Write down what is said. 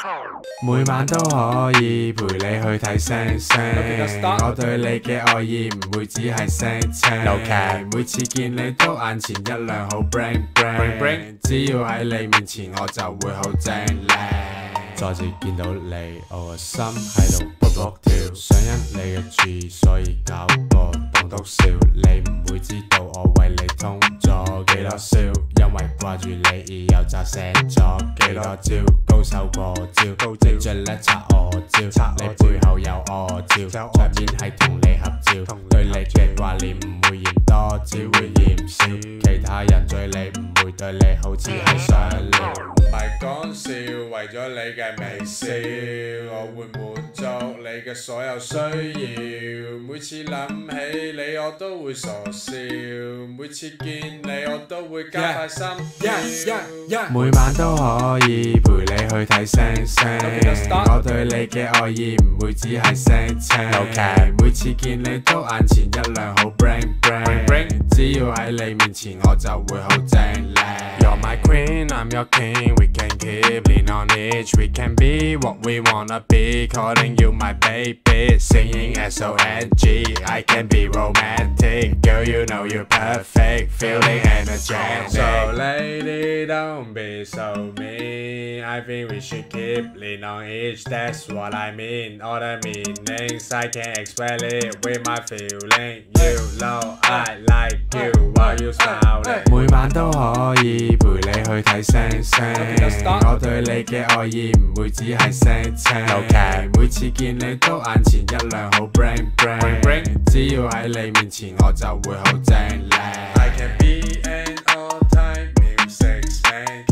每晚都可以陪你去睇星星，我對你嘅愛意唔會只係聲稱，每次見你都眼前一亮好 bling bling， 只要喺你面前我就會好正靚。再次見到你，我個心喺度卜卜跳，想因你嘅注意，所以搞個棟篤笑。你唔會知道我為你通咗幾多宵，因為掛住你而又扎寫咗幾多招，高手過招，你最叻拆我招，你背後有我照，桌面係同你合照，對你嘅掛念唔會嫌多，只會嫌少。其他人追你唔會對你好似係想聊，唔係講笑，為咗你嘅微笑，我會滿足你嘅所有需要。每次諗起你我都會傻笑，每次見你我都會加快心跳。每晚都可以陪你去睇星星，我對你嘅愛意唔會只係聲稱，每次見你都眼前一亮好 bling bling， 只要喺你面前我就會好正靚。You're my queen, I'm your king, we can keep lean on each, we can be what we wanna be, calling you my baby, singing S-O-N-G, I can be romantic, girl you know you're perfect, feeling energetic. So lady don't be so mean, I think we should keep lean on each, that's what I mean, all the meanings, I can't explain it with my feeling, you know I like you, while you smiling. 每晚都可以陪你去睇星星，我對你嘅愛意唔會只係聲稱，每次見你都眼前一亮好 bling bling， 只要喺你面前我就會好正靚。I can be an all-time music man。